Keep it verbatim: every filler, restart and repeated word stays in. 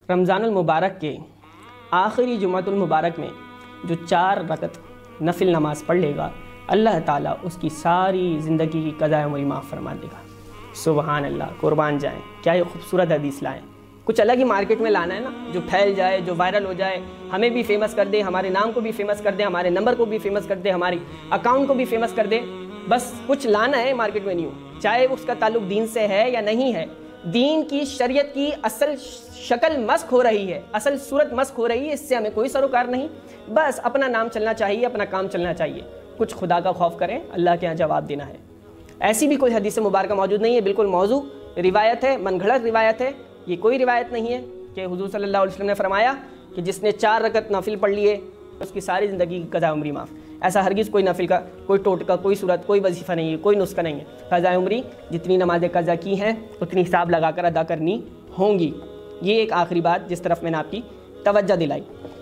رمضان المبارک کے آخری جمعۃ المبارک میں جو چار رکعت نفل نماز پڑھ لے گا، اللہ تعالیٰ اس کی ساری زندگی کی قضاء عمری معاف فرما دے گا۔ سبحان اللہ، قربان جائیں، کیا یہ خوبصورت حدیث لائیں۔ کچھ الگ ہی مارکیٹ میں لانا ہے نا، جو پھیل جائے، جو وائرل ہو جائے، ہمیں بھی فیمس کر دے، ہمارے نام کو بھی فیمس کر دے، ہمارے نمبر کو بھی فیمس کر دے، ہماری اکاؤنٹ کو بھی فیمس کر دے۔ بس کچھ لانا ہے مارکیٹ میں، نہیں ہو، چاہے اس کا تعلق دین سے ہے یا نہیں ہے، دین کی شریعت کی اصل شکل مسخ ہو رہی ہے، اصل صورت مسخ ہو رہی ہے، اس سے ہمیں کوئی سروکار نہیں۔ بس اپنا نام چلنا چاہیے، اپنا کام چلنا چاہیے، کچھ خدا کا خوف کریں، اللہ کے یہاں جواب دینا ہے۔ ایسی بھی کوئی حدیث مبارکہ موجود نہیں ہے، بالکل موضوع روایت ہے، من گھڑت روایت ہے۔ یہ کوئی روایت نہیں ہے کہ حضور صلی اللہ علیہ وسلم نے فرمایا کہ جس نے چار رکعت نافل پڑھ لیے اس کی ساری زندگی کی قضاء عمری معاف۔ ایسا ہرگز کوئی نافل کا کوئی ٹوٹکا، کوئی صورت، کوئی وظیفہ نہیں ہے، کوئی نسخہ نہیں ہے۔ قضاء عمری جتنی نمازیں قضا کی ہیں اتنی حساب لگا کر ادا کرنی ہوں گی۔ یہ ایک آخری بات جس طرف میں نے آپ کی توجہ دلائی۔